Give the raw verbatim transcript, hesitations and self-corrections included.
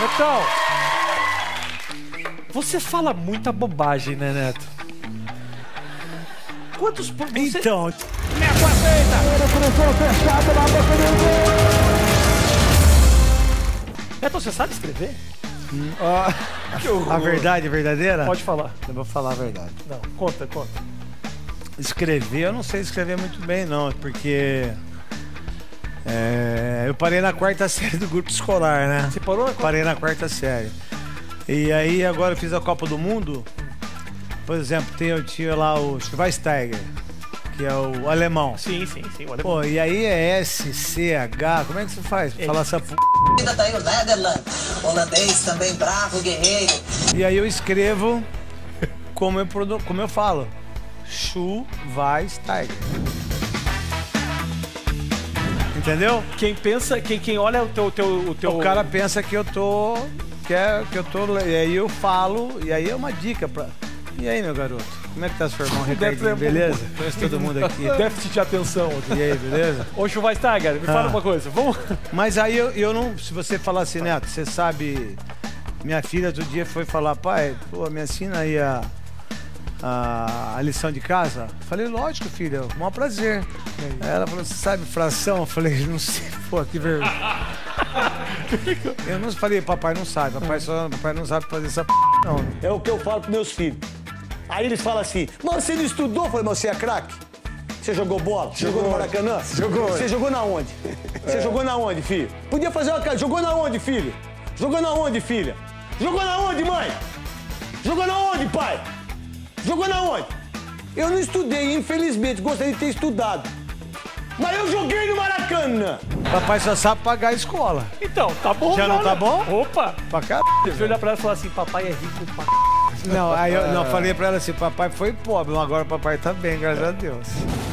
Netão, você fala muita bobagem, né, Neto? Quantos... Você... Então... Neto, aceita! Neto, você sabe escrever? Hum, ó, a verdade verdadeira? Pode falar. Eu vou falar a verdade. Não, conta, conta. Escrever, eu não sei escrever muito bem, não, porque... É, eu parei na quarta série do grupo escolar, né? Você parou na quarta? Parei na quarta série. E aí agora eu fiz a Copa do Mundo. Por exemplo, tem, eu tinha lá o Schweinsteiger, que é o alemão. Sim, sim, sim, o alemão. Pô, e aí é S, C, H, como é que você faz pra é. falar essa p... Ainda tá aí o Netherlands, holandês também, bravo, guerreiro. E aí eu escrevo como eu, produ... como eu falo. Schweinsteiger. Entendeu? Quem pensa, quem, quem olha o teu, teu, o teu... O cara pensa que eu tô... Que, é, que eu tô... E aí eu falo, e aí é uma dica pra... E aí, meu garoto? Como é que tá seu irmão Ricardinho, beleza? Conheço todo mundo aqui. Déficit de atenção. E aí, beleza? Ô, Schweinsteiger, me fala Ah. uma coisa. Vamos... Mas aí eu, eu não... Se você falar assim, Neto, você sabe... Minha filha outro dia foi falar, pai, pô, me ensina aí a... A, a lição de casa? Falei, lógico, filha, com o maior prazer. Aí ela falou, você sabe fração? Eu falei, não sei, pô, que vergonha. Eu não falei, papai não sabe, papai, só, papai não sabe fazer essa p... não. É o que eu falo pros meus filhos. Aí eles falam assim, mas você não estudou? Eu falei, mas você é craque? Você jogou bola? Você jogou no Maracanã? Jogou. Você jogou na onde? Você é. jogou na onde, filho? Podia fazer uma cara. Jogou na onde, filho? Jogou na onde, filha? Jogou na onde, mãe? Jogou na onde, pai? Jogou na onde? Eu não estudei, infelizmente, gostaria de ter estudado. Mas eu joguei no Maracanã. Papai só sabe pagar a escola. Então, tá bom. Já não né? tá bom? Opa! Pra cá. Você olhar pra ela e falar assim, papai é rico pra c... Não, aí eu não, falei pra ela assim, papai foi pobre, mas agora papai tá bem, graças a Deus.